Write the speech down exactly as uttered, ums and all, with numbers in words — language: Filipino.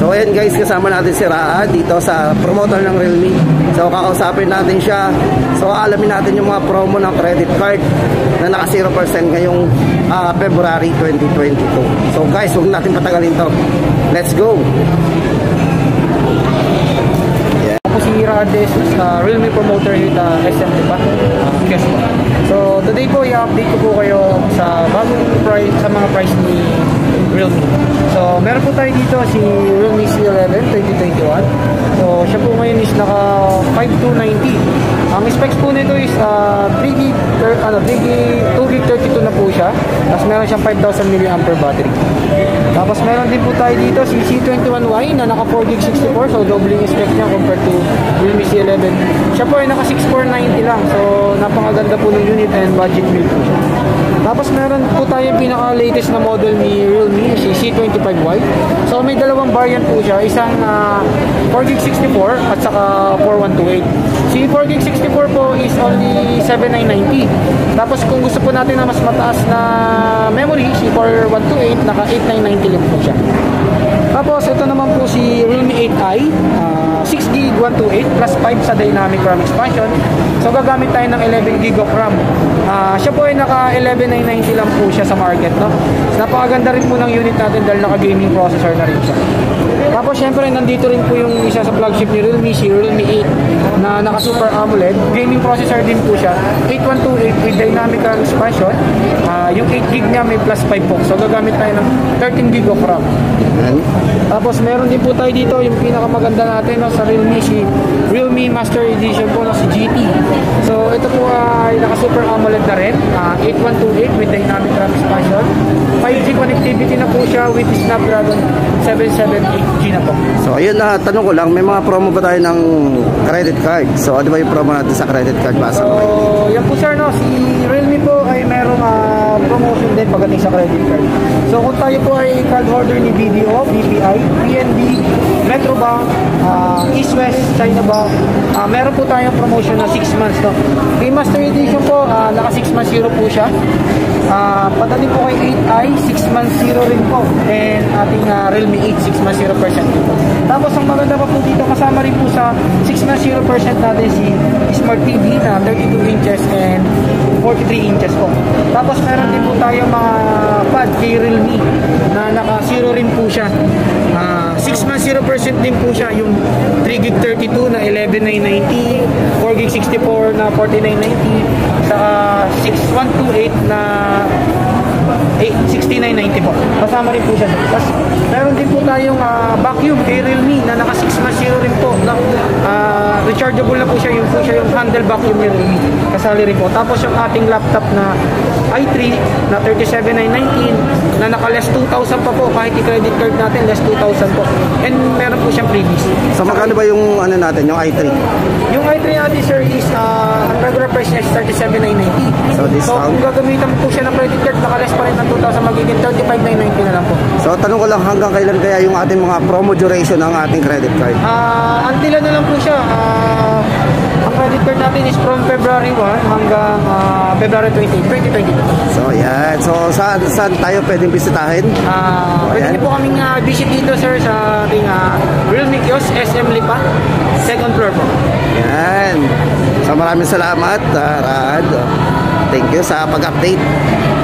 So ayan guys, kasama natin si Raad dito sa promoter ng Realme. So kakausapin natin siya. So alamin natin yung mga promo ng credit card na naka zero percent ngayong uh, February twenty twenty-two. So guys, huwag natin patagalin to. Let's go! Yeah. Ako si Raad Jesus, uh, Realme promoter dito sa S M Lipa. Uh, guess po. So today po, i-update ko po kayo sa bagong price, sa mga price ni Realme. So, meron po tayo dito si Realme C eleven twenty twenty-one. So, siya po ngayon is naka five two ninety. Ang specs po nito is uh, three gig, ano, three gig, two gig thirty-two na po siya. Tapos meron siyang five thousand milliamp hour battery. Tapos meron din po tayo dito si C twenty-one Y na naka four gig sixty-four. So, doubling spec niya compared to Realme C eleven. Siya po ay naka six four ninety lang. So, napakaganda po ng unit and budget meal po siya. Tapos meron po tayo pinaka-latest na model ni Realme, si C twenty-five Y. So may dalawang variant po siya, isang uh, four gig sixty-four at saka four one two eight. Si four gig sixty-four po is only seven nine ninety. Tapos kung gusto po natin na mas mataas na memory, si four one two eight naka eight nine ninety lang po siya. Tapos ito naman po si Realme eight i, uh, six gig one two eight plus five sa dynamic RAM expansion. So gagamit tayo ng eleven gig of RAM. Uh, siya po ay naka eleven nine ninety lang po siya sa market, no? Napakaganda rin po ng unit natin dahil naka gaming processor na rin siya. Tapos syempre nandito rin po yung isa sa flagship ni Realme, si Realme eight na naka Super AMOLED. Gaming processor din po siya, eight one two eight with dynamic RAM expansion. Uh, yung eight gig niya may plus five po. So gagamit tayo ng thirteen gig of RAM. Tapos meron din po tayo dito yung pinakamaganda natin, no, sa Realme, si Realme Master Edition po na si G T. So ito po ay naka Super AMOLED na rin, uh, eight one two eight with dynamic RAM expansion. five G connectivity na po siya with Snapdragon seven seven eight G na po. So ayun na, tanong ko lang, may mga promo ba tayo ng credit card? So ano ba yung promo natin sa credit card? Basa so yan po sir, no, si Realme po ay merong uh, promotion din pagdating sa credit card. So kung tayo po ay card holder ni B D O, B P I, P N B, Metrobank, uh, East West, China Bank, uh, meron po tayong promotion na six months, no? Kay Master Edition po, uh, naka six months zero po siya. Uh, patating po kay eight i, six months zero rin po. And ating uh, Realme eight, six months zero percent po. Tapos ang maganda pa po dito, kasama rin po sa six months zero percent natin si Smart T V na thirty-two inches and forty-three inches po. Tapos meron din po tayo mga pad kay Realme na naka zero rin po siya. Uh, six months zero percent din po siya, yung three gig thirty-two na eleven nine ninety, four gig sixty-four na forty-nine ninety, sa six one two eight na sixty-nine ninety po. Kasama rin po siya. Tapos meron din po tayong uh, vacuum kay Realme na naka six months zero rin po. Na, uh, rechargeable na po siya, yung po siya yung handle vacuum ni Realme. Kasali rin po. Tapos yung ating laptop na i three na thirty-seven nine nineteen na naka less two thousand pa po, kahit i-credit card natin less two thousand po. And meron po siyang freebies. So magkano ba yung ano natin, yung i three? Yung i three natin sir is uh, ang regular price niya is thirty-seven nine ninety. So discount? So kung gagamitan po siya ng credit card, naka less pa rin ng two thousand, magiging thirty-five nine ninety na lang po. So tanong ko lang, hanggang kailan kaya yung ating mga promo duration ng ating credit card? Uh, until na lang po siya. Uh, ang credit card natin is from February one hanggang uh, February twenty-eight, twenty twenty-two. So yan. So saan, saan tayo pwedeng bisitahin? Uh, so, pwede niyo po kaming uh, visit dito sir sa ating uh, Realme Kiosk, S M Lipa, second floor po. Yan. So maraming salamat, uh, Raad. Thank you sa pag-update.